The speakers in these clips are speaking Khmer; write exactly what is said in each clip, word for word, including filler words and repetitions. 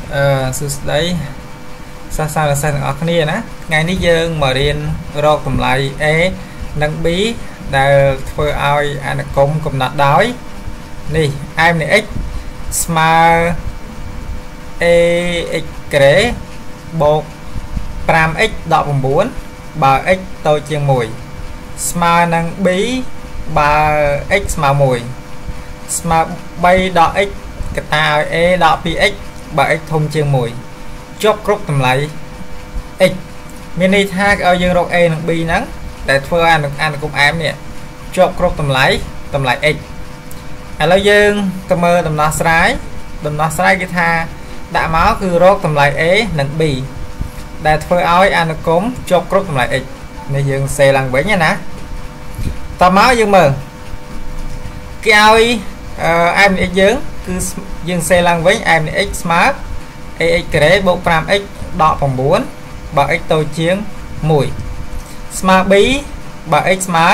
Ờ, sự đấy sao sao là sao ở kia nè ngày ní dương mở điện rô cầm lại é nâng bíដែលធ្វើឲ្យអានគមកំណត់ដោយនេះ em này x ស្មើ ax ក្រេបូក 5x ដក 9 បើ x តូចជាង 1 ស្មើនឹង b បើ x ស្មើ 1 ស្មើ 3 ដក x កតាឲ្យ a ដក 2x បើ x ធំជាង 1 ជាប់គ្រប់តម្លៃ x មានន័យថាឲ្យយើងរក a និង b ហ្នឹងដែលធ្វើអានអានគម m នេះជាប់គ្រប់តម្លៃតម្លៃ x ឥឡូវយើងទៅមើលដំណោះស្រាយដំណោះស្រាយគេថាដាក់មកគឺរកតម្លៃ a និង b ដែលធ្វើឲ្យអានុគមជាប់គ្រប់តម្លៃ x នេះយើងសេឡើងវិញណាតមកយើងមើលគេឲ្យ m នៃ x យើងគឺយើងសេឡើងវិញ m នៃ x ស្មើ ax ក្រេបូក 5x ដក 9 បើ x តូចជាង 1 ស្មើ b បើ x ស្មើ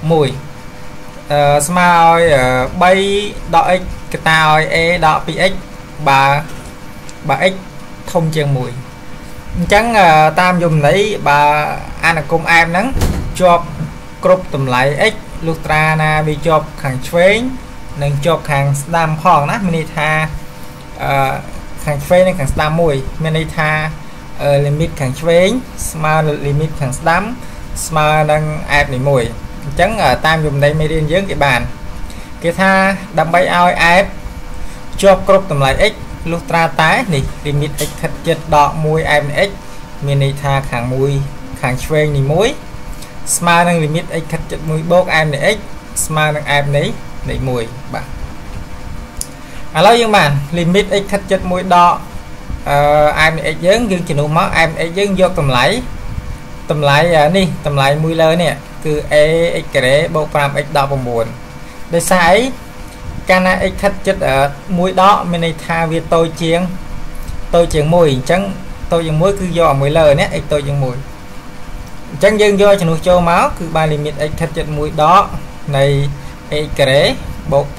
1 អឺស្មើឲ្យ 3 ដក x កតាឲ្យ a ដក 2x បើបើ x ធំជាង 1 អញ្ចឹងតាមយមន័យបើអានុគម m ហ្នឹងជាប់គ្រប់តម្លៃ x លុះត្រាណាវាជាប់ខាងឆ្វេងនិងជាប់ខាងស្ដាំផងណាមានន័យថាអឺខាងឆ្វេងនិងខាងស្ដាំមួយមានន័យថា limit ខាងឆ្វេងស្មើនឹង limit ខាងស្ដាំស្មើនឹង f នីមួយអញ្ចឹងតាមយមន័យមេរៀនយើងគេបានគេថាដើម្បីឲ្យ f ជាប់គ្រប់តម្លៃ x លុះត្រាតែនេះ limit x ខិតជិតដក 1 f នៃ x មានន័យថាខាងមួយខាងឆ្វេងនីមួយស្មើនឹង limit x ខិតជិត1បូក f នៃ x ស្មើនឹង f នៃនៃ1បាទឥឡូវយើងបាន limit x ខិតជិត1ដកអឺ f នៃ x យើងយើងជំនួសមក f នៃ x យើងយកតម្លៃតម្លៃនេះតម្លៃមួយលើនេះគឺ ax ក្រេបូក 5x ដក 9 ដោយសារអីកាលណា x ខិតជិត1ដកមានន័យថាវាតូចជាងតូចជាង1អញ្ចឹងតូចជាង1គឺយកឲ្យមួយលើនេះ x តូចជាង1អញ្ចឹងយើងយកជំនួសចូលមកគឺបាន limit x ខិតជិត1ដកនៃ ax ក្រេបូក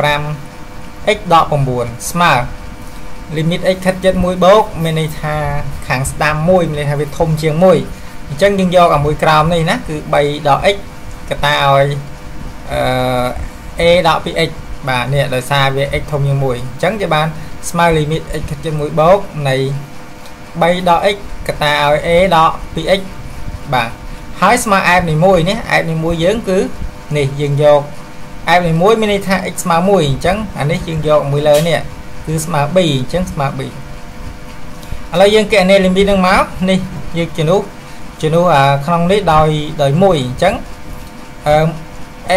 5x ដក 9 ស្មើ limit x ខិតជិត1បូកមានន័យថាខាងស្ដាំ1មានន័យថាវាធំជាង1អញ្ចឹងយើងយកឲ្យមួយក្រោមនេះណាគឺ3ដក x កតាឲ្យអឺ a ដក 2x បាទនេះដោយសារវា x ធំជាង1អញ្ចឹងគេបានស្មើ limit x ខិតជិត1បូកនៃ3ដក x កតាឲ្យ a ដក 2x បាទហើយស្មើ f នីមួយនេះ f នីមួយយើងគឺនេះយើងយក f នីមួយមានន័យថា x ស្មើ1អញ្ចឹងអានេះយើងយកមួយលើនេះគឺស្មើ b អញ្ចឹងស្មើ b ឥឡូវយើងកណនី limit នឹងមកនេះយើងជំនួសជំនួសក្នុងនេះដោយដោយ1អញ្ចឹងអឺ a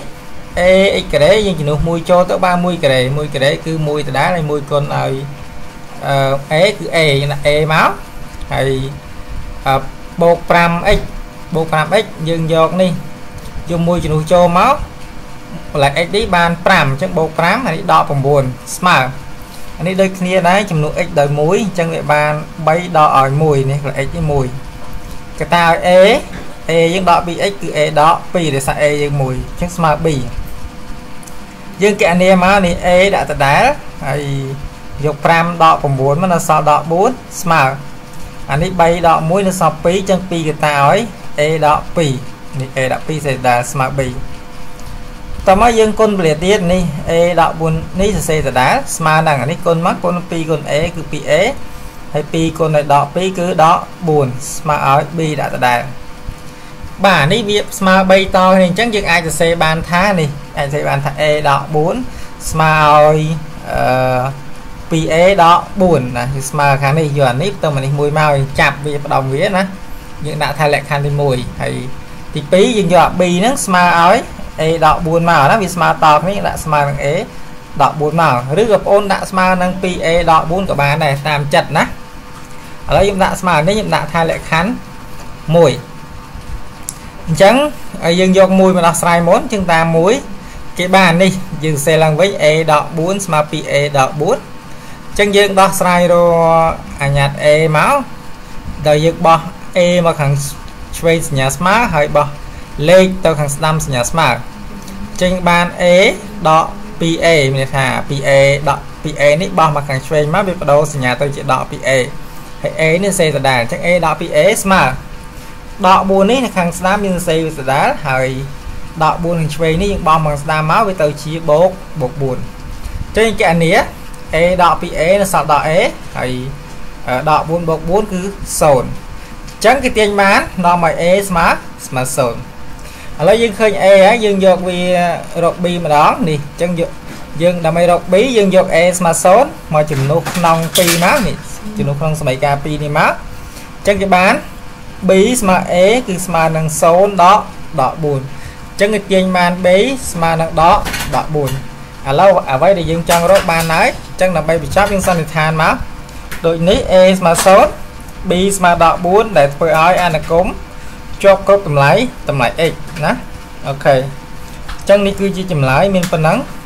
ax ក្រេយើងជំនួស1ចូលទៅបាន1ក្រេ1ក្រេគឺ1ដដែលហើយ1គុណឲ្យអឺ a គឺ a ណា a មកហើយបូក 5x បូក 5x យើងយកនេះយក1ជំនួសចូលមកបន្លែ x នេះបាន5អញ្ចឹងបូក 5ហើយដក 9 ស្មើអានេះដូចគ្នាដែរចំនួន x ដោយ1អញ្ចឹងវាបាន 3 ដកឲ្យ1នេះបន្លែ x នេះ1កតាឲ្យ a a យើងដក 2x គឺ a ដក2ដោយសារ a យើង1អញ្ចឹងស្មើ b យើងកណនីមកនេះ a ដាក់ដដែលហើយយក5ដក 9 មកនៅសល់ដក 4 ស្មើអានេះ3ដក 1 នៅសល់ 2 អញ្ចឹង2កតាឲ្យ a ដក 2 នេះ a ដក 2 សេដដែលស្មើ b តមកយើងគុណពលាទៀតនេះ a ដក 4 នេះសរសេរដដែលស្មើនឹងអានេះគុណមកគុណ2គុណ a គឺ 2a ហើយ2គុណឲ្យដក 2 គឺដក 4 ស្មើឲ្យ b ដាក់ដដែលបាទនេះវាស្មើ3តនេះអញ្ចឹងយើងអាចសរសេរបានថានេះអាចសរសេរបានថា a ដក 4 ស្មើឲ្យអឺ 2a ដក 4 ណាស្មើខាងនេះយកអានេះទៅមកនេះមួយមកចាប់វាផ្ដំវាណាយើងដាក់ថាលក្ខខណ្ឌទី1ហើយទី2យើងយក b ហ្នឹងស្មើឲ្យ a ដក 4 មកណាវាស្មើតគ្នាដាក់ស្មើនឹង a ដក 4 មកឬក៏បងអូនដាក់ស្មើនឹង 2a ដក 4 ក៏បានដែរតាមចិត្តណាឥឡូវខ្ញុំដាក់ស្មើនេះខ្ញុំដាក់ថាលក្ខខណ្ឌ1អញ្ចឹងយើងយក1មកដោះស្រាយមុនជាងតាម1គេបាននេះយើងសេឡើងវិញ a ដក 4 ស្មើ 2a ដក 4អញ្ចឹងយើងដោះស្រាយរអាញាត់ a មកដល់យើងបោះ a មកខាងឆ្វេងសញ្ញាស្មើហើយបោះលេខទៅខាងស្ដាំសញ្ញាស្មើចេញបាន a ដក 2a មានន័យថា 2a ដកពី A នេះបោះមកខាងឆ្វេងមកវាបដូរសញ្ញាទៅជាដកពី A ហើយ A នេះសេសដាលអញ្ចឹង A ដកពី A ស្មើដកbốnនេះនៅខាងស្ដាំមានសេវាសដាលហើយដកbốnខាងឆ្វេងនេះយើងបោះមកស្ដាំមកវាទៅជាបូកបូកbốnអញ្ចឹងគណនា A ដកពី A នៅសល់ដក A ហើយដកbốnបូកbốnគឺศูนย์អញ្ចឹងគេទាញបាននាំឲ្យ A ស្មើស្មើศูนย์ឥឡូវយើងឃើញ A ហើយយើងយកវារក B ម្ដងនេះអញ្ចឹងយកយើងដើម្បីរក B យើងយក A ស្មើศูนย์មកចំនួនក្នុងពីរមកនេះចំនួនក្នុងសមីការពីរនេះមកអញ្ចឹងគេបាន B ស្មើ A គឺស្មើនឹងศูนย์ដកដកbốnអញ្ចឹងគេទាញបាន B ស្មើនឹងដកដកbốnឥឡូវអ្វីដែលយើងចង់រកបានហើយអញ្ចឹងដើម្បីបញ្ចប់យើងសន្និដ្ឋានមកដូចនេះ A ស្មើศูนย์ B ស្មើដកbốnដែលធ្វើឲ្យអានុគមជាប់គ្រប់តម្លៃតម្លៃ x ណាអូខេអញ្ចឹងនេះគឺជាចម្លើយមានប៉ុណ្ណឹង